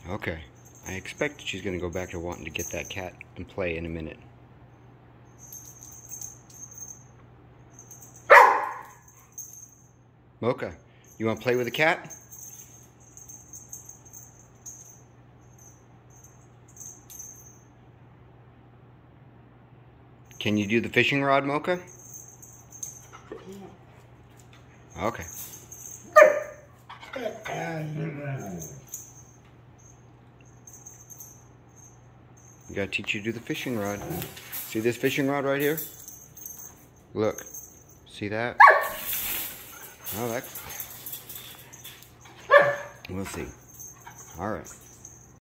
Okay. I expect she's going to go back to wanting to get that cat and play in a minute. Mocha, you want to play with the cat? Can you do the fishing rod, Mocha? Okay. We gotta teach you to do the fishing rod. See this fishing rod right here? Look. See that? Oh, that's... We'll see. Alright.